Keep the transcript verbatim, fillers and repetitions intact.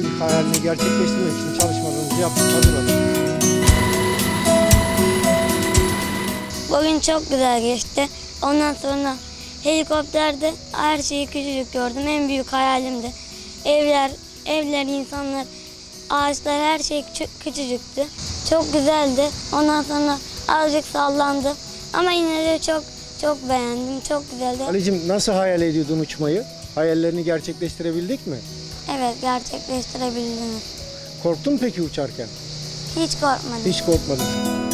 ilk hayalini gerçekleştirmek için çalışmalarımızı yaptık, hazırladık. Bugün çok güzel geçti. Ondan sonra helikopterde her şeyi küçücük gördüm. En büyük hayalimdi. Evler, evler, insanlar, ağaçlar, her şey küçük, küçücüktü. Çok güzeldi. Ondan sonra azıcık sallandı. Ama yine de çok çok beğendim. Çok güzeldi. Ali'cim, nasıl hayal ediyordun uçmayı? Hayallerini gerçekleştirebildik mi? Evet, gerçekleştirebildiniz. Korktun mu peki uçarken? Hiç korkmadım. Hiç korkmadın.